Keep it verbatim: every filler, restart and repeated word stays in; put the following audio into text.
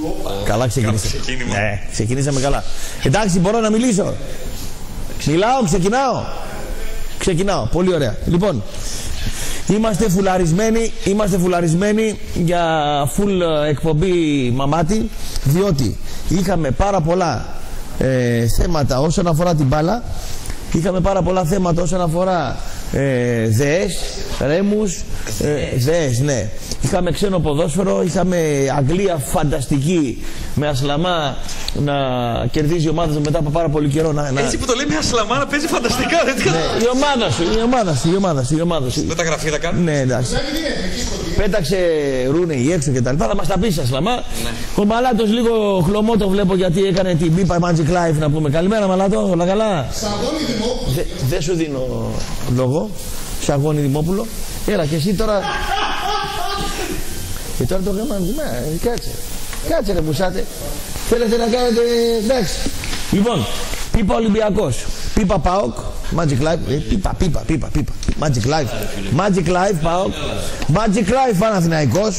Καλά ξεκινήσαμε. Ναι, ξεκινήσαμε καλά. Εντάξει, μπορώ να μιλήσω. Μιλάω, ξεκινάω. Ξεκινάω, πολύ ωραία. Λοιπόν, είμαστε φουλαρισμένοι, είμαστε φουλαρισμένοι για full εκπομπή Μαμάτη, διότι είχαμε πάρα πολλά ε, θέματα όσον αφορά την μπάλα, είχαμε πάρα πολλά θέματα όσον αφορά ε, ΔΕΕΣ, Ρέμους, ε, ΔΕΕΣ, ναι. Είχαμε ξένο ποδόσφαιρο, είχαμε Αγγλία φανταστική με Ασλαμά να κερδίζει η ομάδα του μετά από πάρα πολύ καιρό. Να, να... Έτσι που το λέει με Ασλαμά να παίζει φανταστικά, δεν ναι, η ομάδα σου, η ομάδα σου, η ομάδα σου, η ομάδα σου. Δεν τα γραφεία τα κάνουν. Ναι, εντάξει. Πέταξε Ρούνεϊ έξω και τα λοιπά, θα μας τα πεις Ασλαμά. Ναι. Ο Μαλάτος λίγο χλωμό το βλέπω γιατί έκανε την πίπα Magic Life να πούμε. Καλημέρα Μαλάτο, όλα καλά. Σαγόνι Δημόπουλο. Δεν σου δίνω λόγο. Σαγόνι Δημόπουλο. Έλα και εσύ τώρα. Και τώρα το γάμα, ναι, κάτσε. Κάτσε ρε μπουσάτε. Θέλετε να κάνετε, εντάξει. Λοιπόν, πίπα Ολυμπιακός, πίπα ΠΑΟΚ, Magic Life, ε, πίπα, πίπα, πίπα, πίπα, Magic Life, Magic Life ΠΑΟΚ, Magic Life Παναθηναϊκός.